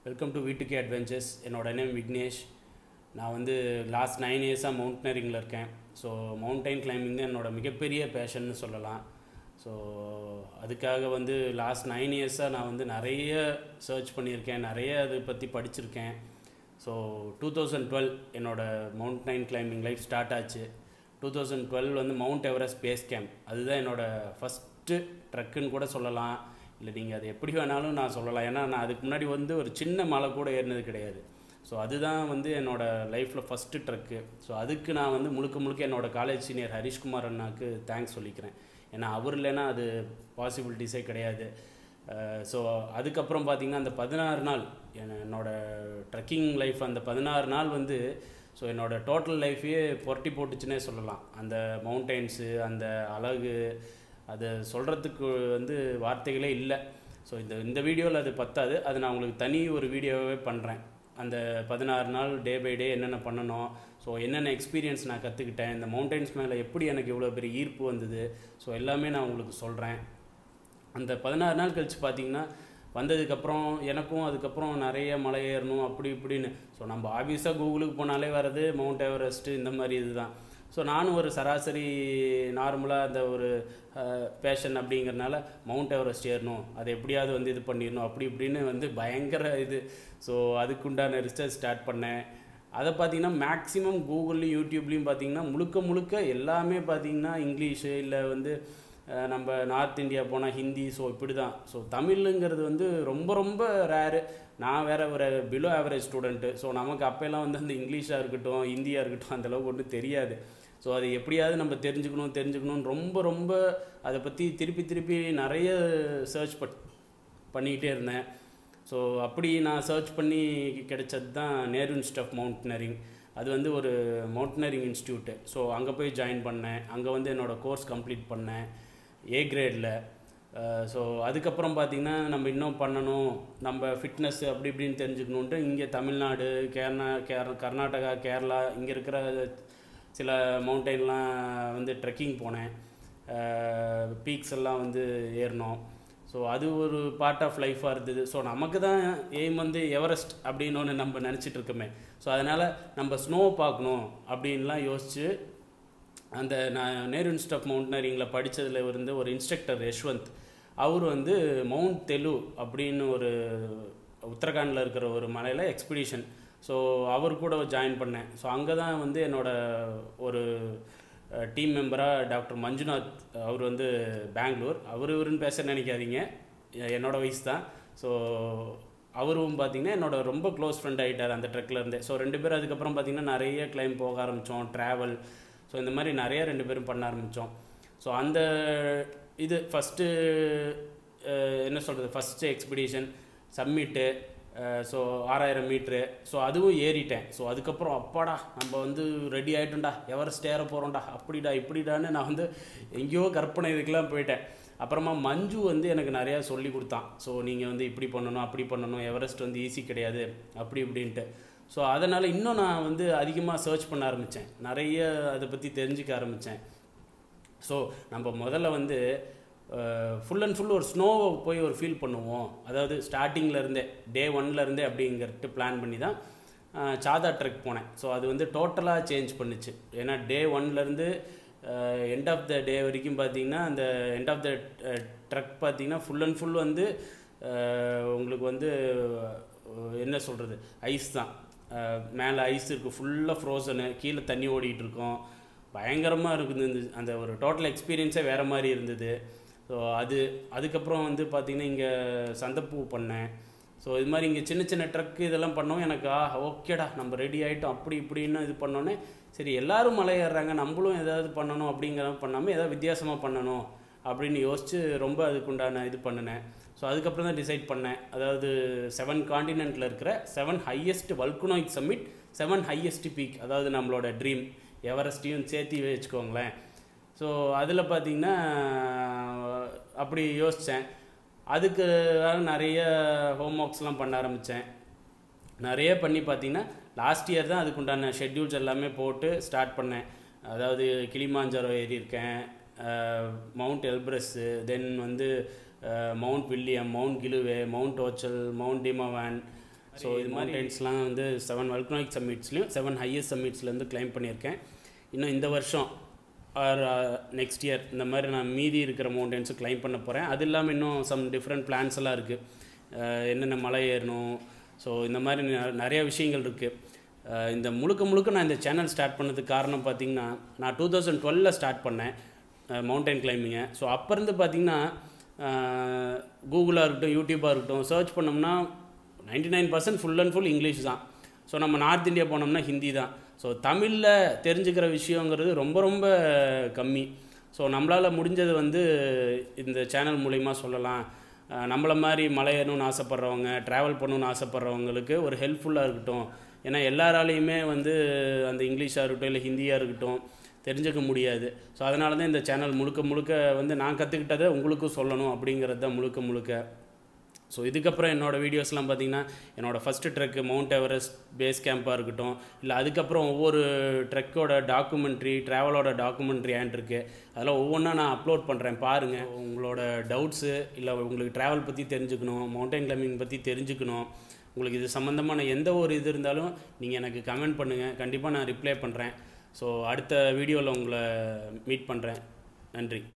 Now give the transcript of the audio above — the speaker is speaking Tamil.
Welcome to V2K adventures. என்னோட நேம் விக்னேஷ். நான் வந்து லாஸ்ட் 9 இயர்ஸாக மவுண்டனரிங்கில் இருக்கேன். ஸோ மவுண்டைன் கிளைம்பிங் தான் என்னோட மிகப்பெரிய பேஷன்னு சொல்லலாம். ஸோ அதுக்காக வந்து லாஸ்ட் 9 இயர்ஸாக நான் வந்து நிறைய சர்ச் பண்ணியிருக்கேன், நிறைய அதை பற்றி படிச்சிருக்கேன். ஸோ 2012 என்னோடய மவுண்டைன் கிளைம்பிங் லைஃப் ஸ்டார்ட் ஆச்சு. 2012 வந்து மவுண்ட் எவரெஸ்ட் பேஸ் கேம்ப், அதுதான் என்னோடய ஃபஸ்ட்டு ட்ரக்குன்னு கூட சொல்லலாம். இல்லை நீங்கள் அது எப்படி வேணாலும் நான் சொல்லலாம். ஏன்னா நான் அதுக்கு முன்னாடி வந்து ஒரு சின்ன மலை கூட ஏறினது கிடையாது. ஸோ அதுதான் வந்து என்னோடய லைஃப்பில் ஃபஸ்ட்டு ட்ரக்கு. ஸோ அதுக்கு நான் வந்து முழுக்க என்னோடய காலேஜ் சீனியர் ஹரிஷ்குமார் அண்ணாக்கு தேங்க்ஸ் சொல்லிக்கிறேன். ஏன்னா அவர் இல்லைன்னா அது பாசிபிலிட்டிஸே கிடையாது. ஸோ அதுக்கப்புறம் பார்த்திங்கன்னா அந்த 16 நாள் என்னோடய ட்ரக்கிங் லைஃப், அந்த 16 நாள் வந்து ஸோ என்னோடய டோட்டல் லைஃப்பையே புரட்டி போட்டுச்சுன்னே சொல்லலாம். அந்த மவுண்டெயின்ஸு, அந்த அழகு, அதை சொல்கிறதுக்கு வந்து வார்த்தைகளே இல்லை. ஸோ இந்த வீடியோவில் அது பத்தாது. அது நான் உங்களுக்கு தனி ஒரு வீடியோவே பண்ணுறேன். அந்த 16 நாள் டே பை டே என்னென்ன பண்ணணும், ஸோ என்னென்ன எக்ஸ்பீரியன்ஸ் நான் கற்றுக்கிட்டேன், இந்த மவுண்டெயின்ஸ் மேலே எப்படி எனக்கு இவ்வளோ பெரிய ஈர்ப்பு வந்தது, ஸோ எல்லாமே நான் உங்களுக்கு சொல்கிறேன். அந்த 16 நாள் கழித்து பார்த்திங்கன்னா வந்ததுக்கப்புறம் எனக்கும் அதுக்கப்புறம் நிறைய மலை ஏறணும் அப்படி இப்படின்னு. ஸோ நம்ம ஆப்வியஸாக கூகுளுக்கு போனாலே வர்றது மவுண்ட் எவரெஸ்ட்டு இந்த மாதிரி இதுதான். ஸோ நானும் ஒரு சராசரி நார்மலாக அந்த ஒரு பேஷன் அப்படிங்கிறனால மவுண்ட் எவரெஸ்ட் ஏறணும், அதை எப்படியாவது வந்து இது பண்ணிடணும் அப்படி இப்படின்னு வந்து பயங்கர இது. ஸோ அதுக்குண்டான ரிசர்ச் ஸ்டார்ட் பண்ணேன். அதை பார்த்திங்கன்னா மேக்ஸிமம் கூகுள்லையும் யூடியூப்லேயும் பார்த்திங்கன்னா முழுக்க எல்லாமே பார்த்திங்கன்னா இங்கிலீஷு, இல்லை வந்து நம்ம நார்த் இந்தியா போனால் ஹிந்தி. ஸோ இப்படி தான். ஸோ தமிழுங்கிறது வந்து ரொம்ப ரேரு. நான் வேறு ஒரு பிலோ ஆவரேஜ் ஸ்டூடெண்ட்டு. ஸோ நமக்கு அப்போல்லாம் வந்து அந்த இங்கிலீஷாக இருக்கட்டும், ஹிந்தியாக இருக்கட்டும் அந்தளவுக்கு ஒன்றும் தெரியாது. ஸோ அது எப்படியாவது நம்ம தெரிஞ்சுக்கணும்னு ரொம்ப அதை பற்றி திருப்பி நிறைய சர்ச் பண்ணிக்கிட்டே இருந்தேன். ஸோ அப்படி நான் சர்ச் பண்ணி கிடைச்சது தான் நேரு இன்ஸ்டியூட் ஆஃப் மவுண்டனரிங். அது வந்து ஒரு மவுண்டனரிங் இன்ஸ்டியூட்டு. ஸோ அங்கே போய் ஜாயின் பண்ணேன். அங்கே வந்து என்னோடய கோர்ஸ் கம்ப்ளீட் பண்ணேன் A கிரேடில். ஸோ அதுக்கப்புறம் பார்த்திங்கன்னா நம்ம இன்னும் பண்ணணும், நம்ம ஃபிட்னஸ் அப்படி இப்படின்னு தெரிஞ்சுக்கணுன்ட்டு இங்கே தமிழ்நாடு, கர்நாடகா, கேரளா இங்கே இருக்கிற சில மவுண்டெயின்லாம் வந்து ட்ரெக்கிங் போனேன். பீக்ஸ் எல்லாம் வந்து ஏறினோம். ஸோ அது ஒரு பார்ட் ஆஃப் லைஃபாக இருந்தது. ஸோ நமக்கு தான் எய்ம் வந்து எவரெஸ்ட் அப்படின்னு ஒன்று நம்ம நினச்சிட்டு இருக்கோமே. ஸோ அதனால் நம்ம ஸ்னோ பார்க்கணும் அப்படின்லாம் யோசித்து அந்த நான் நேரு இன்ஸ்டியூட் ஆஃப் மவுண்டனரிங்கில் படித்ததில் இருந்து ஒரு இன்ஸ்ட்ரக்டர் யஷ்வந்த், அவர் வந்து மவுண்ட் தெலு அப்படின்னு ஒரு உத்தரகாண்டில் இருக்கிற ஒரு மலையில் எக்ஸ்பிடிஷன். ஸோ அவர் கூட ஜாயின் பண்ணேன். ஸோ அங்கே தான் வந்து என்னோடய ஒரு டீம் மெம்பராக டாக்டர் மஞ்சுநாத், அவர் வந்து பெங்களூர், இவருன்னு பேச நினைக்காதீங்க, என்னோடய வயசு தான். ஸோ அவரும் பார்த்திங்கன்னா என்னோட ரொம்ப க்ளோஸ் ஃப்ரெண்ட் ஆகிட்டார் அந்த ட்ரெக்கில் இருந்தே. ஸோ 2 பேரும் அதுக்கப்புறம் பார்த்திங்கன்னா நிறைய கிளைம் போக ஆரம்பித்தோம், ட்ராவல். ஸோ இந்த மாதிரி நிறைய 2 பேரும் பண்ண ஆரம்பித்தோம். ஸோ அந்த இது ஃபஸ்ட்டு என்ன சொல்கிறது, first expedition summit. So 6000 metre. So அதுவும் ஏறிட்டேன். ஸோ அதுக்கப்புறம் அப்பாடா நம்ம வந்து ரெடி ஆகிட்டோம்டா, எவரெஸ்ட் ஏற போகிறோம்டா, அப்படிடா இப்படிடான்னு நான் வந்து எங்கேயோ கற்பனை இதுக்கெலாம் போயிட்டேன். அப்புறமா மஞ்சு வந்து எனக்கு நிறையா சொல்லி கொடுத்தான். ஸோ நீங்கள் வந்து இப்படி பண்ணணும் அப்படி பண்ணணும், எவரெஸ்ட் வந்து ஈஸி கிடையாது அப்படி இப்படின்ட்டு. ஸோ அதனால் இன்னும் நான் வந்து அதிகமாக சர்ச் பண்ண ஆரம்பித்தேன், நிறைய அதை பற்றி தெரிஞ்சுக்க ஆரம்பித்தேன். ஸோ நம்ம முதல்ல வந்து ஃபுல் அண்ட் ஃபுல் ஒரு ஸ்னோவை போய் ஒரு ஃபீல் பண்ணுவோம். அதாவது ஸ்டார்டிங்கில் டே 1 அப்படிங்கிறது பிளான் பண்ணி தான் சாதா ட்ரெக் போனேன். ஸோ அது வந்து டோட்டலாக சேஞ்ச் பண்ணிச்சு. ஏன்னா டே 1 எண்ட் ஆஃப் த டே வரைக்கும் பார்த்திங்கன்னா அந்த எண்ட் ஆஃப் த ட்ரெக் பார்த்திங்கன்னா ஃபுல் அண்ட் ஃபுல் வந்து உங்களுக்கு வந்து என்ன சொல்கிறது, ஐஸ் தான். மேலே ஐஸ் இருக்குது, ஃபுல்லாக ஃப்ரோசனு, கீழே தண்ணி ஓடிக்கிட்டு இருக்கோம், பயங்கரமாக இருக்குது. அந்த ஒரு டோட்டல் எக்ஸ்பீரியன்ஸே வேறு மாதிரி இருந்தது. ஸோ அதுக்கப்புறம் வந்து பார்த்திங்கன்னா இங்கே சந்தப்பூ பண்ணேன். ஸோ இது மாதிரி இங்கே சின்ன ட்ரக்கு இதெல்லாம் பண்ணோம். எனக்கு ஓகேடா நம்ம ரெடி ஆகிட்டோம் அப்படி இப்படின்னு இது பண்ணோன்னே, சரி எல்லோரும் மலை ஏறுறாங்க, நம்மளும் ஏதாவது பண்ணணும் அப்படிங்கிற பண்ணாமல் ஏதாவது வித்தியாசமாக பண்ணணும் அப்படின்னு யோசித்து ரொம்ப அதுக்குண்டான இது பண்ணினேன். ஸோ அதுக்கப்புறம் தான் டிசைட் பண்ணேன். அதாவது 7 காண்டினென்ட்டில் இருக்கிற 7 highest volcanic summit, 7 highest peak, அதாவது நம்மளோட ட்ரீம் எவரெஸ்ட்டையும் சேர்த்து வச்சுக்கோங்களேன். ஸோ அதில் பார்த்திங்கன்னா அப்படி யோசித்தேன். அதுக்கு நிறைய ஹோம் ஒர்க்ஸ்லாம் பண்ண ஆரம்பித்தேன். நிறைய பண்ணி பார்த்திங்கன்னா லாஸ்ட் இயர் தான் அதுக்குண்டான ஷெட்யூல்ஸ் எல்லாமே போட்டு ஸ்டார்ட் பண்ணேன். அதாவது கிளிமாஞ்சரோ ஏறியிருக்கேன், மவுண்ட் எல்ப்ரஸ்ஸு, தென் வந்து mount William, mount Giluwe, mount Ojos, mount Damavand, so இது மவுண்டன்ஸ்லாம் வந்து 7 வல்கனானிக் சம்மிட்ஸ்லையும் 7 ஹையஸ்ட் சம்மிட்ஸ்லேருந்து கிளைம் பண்ணியிருக்கேன். இன்னும் இந்த வருஷம் ஆர் நெக்ஸ்ட் இயர் இந்த மாதிரி நான் மீதி இருக்கிற மவுண்டன்ஸு கிளைம் பண்ண போகிறேன். அது இல்லாமல் இன்னும் சம் டிஃப்ரெண்ட் பிளான்ஸ் எல்லாம் இருக்குது. என்னென்ன மலை ஏறணும், ஸோ இந்த மாதிரி நிறைய விஷயங்கள் இருக்குது. இந்த முழுக்க நான் இந்த சேனல் ஸ்டார்ட் பண்ணதுக்கு காரணம் பார்த்திங்கன்னா, நான் 2012 ஸ்டார்ட் பண்ணேன் மவுண்டன் கிளைம்பிங்கை. ஸோ அப்போருந்து பார்த்திங்கன்னா கூகுளாக இருக்கட்டும், யூடியூப்பாக இருக்கட்டும், சர்ச் பண்ணோம்னா 99% ஃபுல் அண்ட் ஃபுல் இங்கிலீஷ் தான். ஸோ நம்ம நார்த் இந்தியா போனோம்னா ஹிந்தி தான். ஸோ தமிழில் தெரிஞ்சுக்கிற விஷயங்கிறது ரொம்ப கம்மி. ஸோ நம்மளால் முடிஞ்சது வந்து இந்த சேனல் மூலிமா சொல்லலாம். நம்மளை மாதிரி மலை ஏறணும்னு ஆசைப்பட்றவங்க, ட்ராவல் பண்ணணுன்னு ஆசைப்பட்றவங்களுக்கு ஒரு ஹெல்ப்ஃபுல்லாக இருக்கட்டும். ஏன்னா எல்லாராலையுமே வந்து அந்த இங்கிலீஷாக இருக்கட்டும் இல்லை ஹிந்தியாக இருக்கட்டும் தெரிஞ்சுக்க முடியாது. ஸோ அதனால தான் இந்த சேனல் முழுக்க வந்து நான் கற்றுக்கிட்டதை உங்களுக்கும் சொல்லணும் அப்படிங்கிறது தான் முழுக்க. ஸோ இதுக்கப்புறம் என்னோடய வீடியோஸ்லாம் பார்த்திங்கன்னா என்னோடய first trek mount Everest base கேம்ப்பாக இருக்கட்டும், இல்லை அதுக்கப்புறம் ஒவ்வொரு ட்ரெக்கோட டாக்குமெண்ட்ரி, ட்ராவலோட டாக்குமெண்ட்ரி இருக்குது. அதெல்லாம் ஒவ்வொன்றா நான் அப்லோட் பண்ணுறேன், பாருங்கள். உங்களோட டவுட்ஸு இல்லை உங்களுக்கு ட்ராவல் பற்றி தெரிஞ்சுக்கணும், மவுண்டன் கிளைம்பிங் பற்றி தெரிஞ்சுக்கணும், உங்களுக்கு இது சம்மந்தமான எந்த ஒரு இது இருந்தாலும் நீங்கள் எனக்கு கமெண்ட் பண்ணுங்கள். கண்டிப்பாக நான் ரிப்ளை பண்ணுறேன். ஸோ அடுத்த வீடியோவில் உங்களை மீட் பண்ணுறேன். நன்றி.